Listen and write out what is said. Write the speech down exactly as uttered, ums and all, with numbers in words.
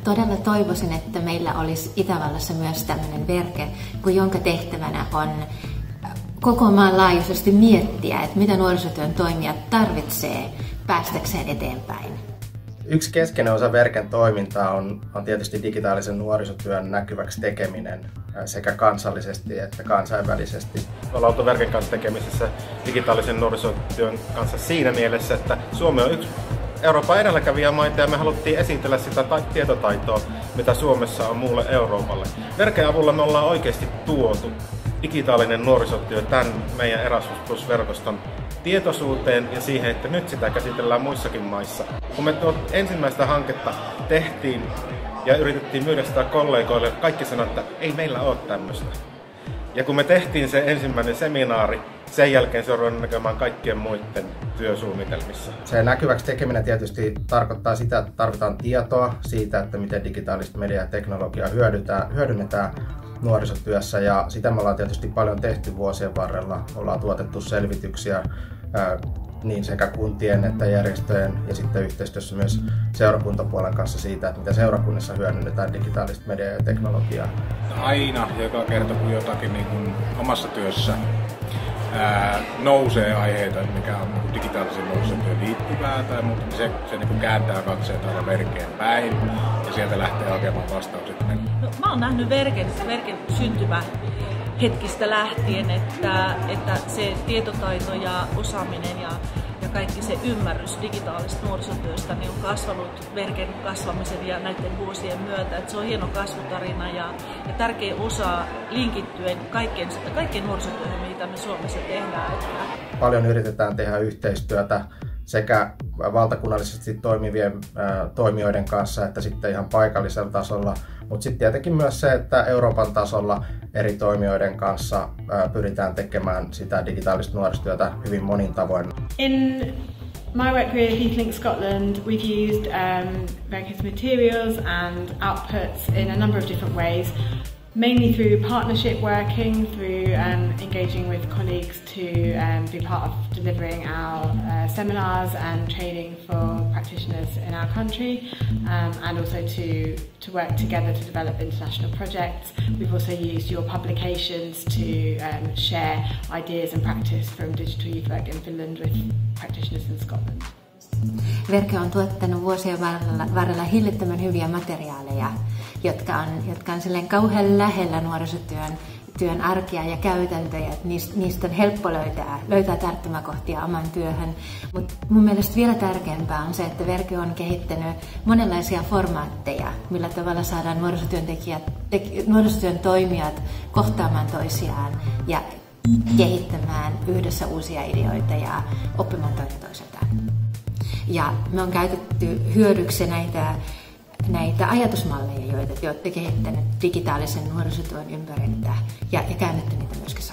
todella toivoisin, että meillä olisi Itävallassa myös tämmöinen verke, jonka tehtävänä on koko maan laajuisesti miettiä, että mitä nuorisotyön toimijat tarvitsee päästäkseen eteenpäin. Yksi keskeinen osa Verken toimintaa on, on tietysti digitaalisen nuorisotyön näkyväksi tekeminen sekä kansallisesti että kansainvälisesti. Me ollaan oltu Verken kanssa tekemisissä digitaalisen nuorisotyön kanssa siinä mielessä, että Suomi on yksi Euroopan edelläkävijämaita ja me haluttiin esitellä sitä tietotaitoa, mitä Suomessa on muulle Euroopalle. Verken avulla me ollaan oikeasti tuotu digitaalinen nuorisotyö tämän meidän Erasmus Plus-verkoston tietoisuuteen ja siihen, että nyt sitä käsitellään muissakin maissa. Kun me tuot ensimmäistä hanketta tehtiin ja yritettiin myydä sitä kollegoille, kaikki sanoivat, että ei meillä ole tämmöistä. Ja kun me tehtiin se ensimmäinen seminaari, sen jälkeen se on ruvennut näkemään kaikkien muiden työsuunnitelmissa. Se näkyväksi tekeminen tietysti tarkoittaa sitä, että tarvitaan tietoa siitä, että miten digitaalista mediaa ja teknologiaa hyödynnetään nuorisotyössä, ja sitä me ollaan tietysti paljon tehty vuosien varrella. Ollaan tuotettu selvityksiä ää, niin sekä kuntien että järjestöjen ja sitten yhteistyössä myös seurakuntapuolen kanssa siitä, että mitä seurakunnissa hyödynnetään digitaalista mediaa ja teknologiaa. Aina joka kerta kun jotakin niin kuin omassa työssä ää, nousee aiheita, mikä on niin digitaalisen nuorisotyön liittyvää tai muuta, niin se, se niin kuin kääntää katseet aina Verkeen päin ja sieltä lähtee hakemaan vastaukset. No, mä oon nähnyt Verken, Verken syntymä hetkistä lähtien, että, että se tietotaito ja osaaminen ja, ja kaikki se ymmärrys digitaalista nuorisotyöstä niin on kasvanut Verken kasvamisen ja näiden vuosien myötä. Että se on hieno kasvutarina ja, ja tärkeä osa linkittyen kaikkien, kaikkien nuorisotyöhön, mitä me Suomessa tehdään. Että paljon yritetään tehdä yhteistyötä sekä valtakunnallisesti toimivien ä, toimijoiden kanssa että sitten ihan paikallisella tasolla, mutta sitten tietenkin myös se, että Euroopan tasolla eri toimijoiden kanssa ä, pyritään tekemään sitä digitaalista nuorisotyötä hyvin monin tavoin. In my work career at HeathLink Scotland, we've used um, Verken's materials and outputs in a number of different ways. Mainly through partnership working, through um, engaging with colleagues to um, be part of delivering our uh, seminars and training for practitioners in our country, um, and also to, to work together to develop international projects. We've also used your publications to um, share ideas and practice from digital youth work in Finland with practitioners in Scotland. Verke on tuottanut vuosien varrella, varrella hillittömän hyviä materiaaleja, jotka on, jotka on silleen kauhean lähellä nuorisotyön työn arkea ja käytäntöjä. Niistä, niistä on helppo löytää, löytää tarttumakohtia oman työhön. Mutta mun mielestä vielä tärkeämpää on se, että Verke on kehittänyt monenlaisia formaatteja, millä tavalla saadaan nuorisotyöntekijät, te, nuorisotyön toimijat kohtaamaan toisiaan ja kehittämään yhdessä uusia ideoita ja oppimaan toinen toiseltaan. Ja me on käytetty hyödyksi näitä, näitä ajatusmalleja, joita te olette kehittäneet digitaalisen nuorisotyön ympäriltä ja, ja käännetty niitä myöskin